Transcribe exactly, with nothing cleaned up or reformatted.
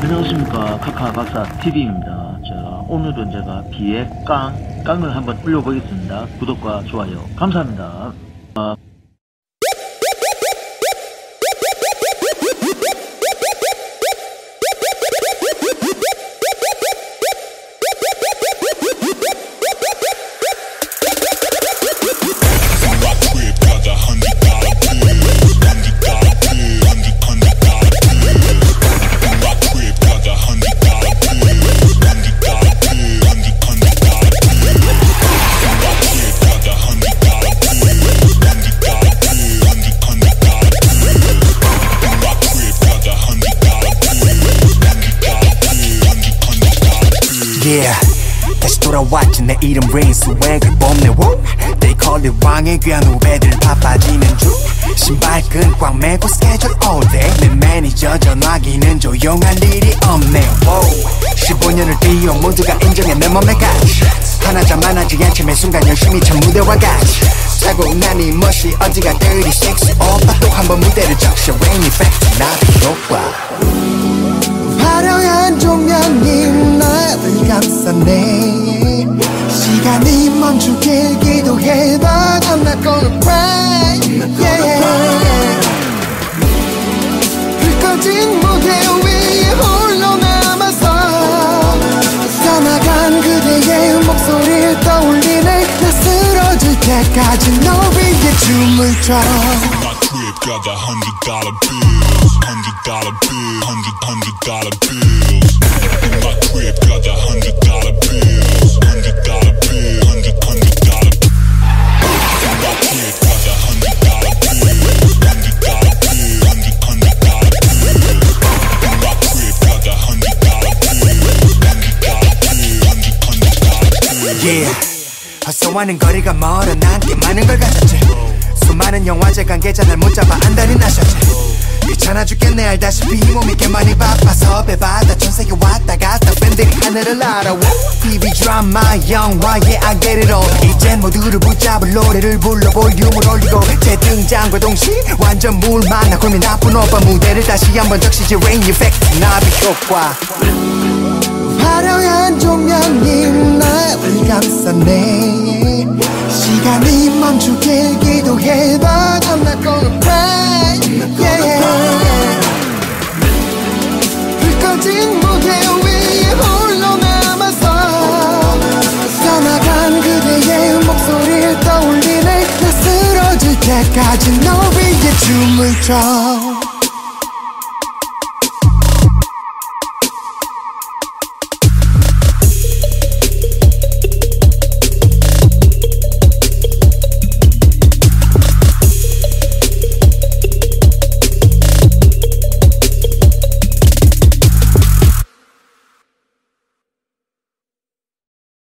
안녕하십니까, 카카박사 티비입니다. 자, 오늘은 제가 비의 깡, 깡을 한번 올려보겠습니다. 구독과 좋아요 감사합니다. 어, Yeah, 다시 돌아왔지. 내 이름 레인 스웩을 뽐내. They call it 왕의 귀한 후배들 바빠지는 중. 신발끈 꽉 매고 스케줄 all day. 내 매니저 전화기는 조용할 일이 없네. Wow. 십오 년을 뛰어 모두가 인정해 내 맘에 같이. 하나자만하지 않지 매 순간 열심히 참 무대와 같이. 타고 나니 멋이 어디가 dirty sexy 오빠 또 한 번 무대를 적셔. Rain effect 나도 효과. 화려한 조명이 나를 감싸네. 시간이 멈추길 기도해도 I'm not gonna cry. Yeah. 불 꺼진 무대 위에 홀로 남아서 떠나간 그대의 목소리를 떠올리네. 나 쓰러질 때까지 너 위에 춤을 춰. Got the hundred dollar bills, hundred dollar bills, hundred hundred dollar bills. In my crib, got the hundred dollar bills, hundred dollar bills, hundred hundred dollar. In my crib, got the hundred dollar bills, hundred dollar bills, hundred hundred dollar bills. In my crib, got the hundred dollar bills, hundred dollar bills, hundred hundred dollar bills. Yeah, 헛소하는 거리가 멀어 난 꽤 많은 걸 가졌지. 수많은 영화제 관계자 날 못잡아 안달이 나셨지. 귀찮아 죽겠네 알다시피 이 몸이 꽤 많이 바빠서 배바다 전세계 왔다 갔다 팬들이 하늘을 날아와. 티비 드라마 영화 yeah I get it all. 이젠 모두를 붙잡을 노래를 불러 볼륨을 올리고 재등장과 동시에 완전 물 만나 고민 나쁜 오빠 무대를 다시 한번 적시지. Rain effect 나비 효과. 화려한 조명이 나를 감싸네. 시간이 멈추길 기도해도 I'm not gonna cry. Yeah. 불 꺼진 무대 위에 홀로 남아서 떠나간 그대의 목소리를 떠올리네. 나 쓰러질 때까지 너 위에 춤을 춰.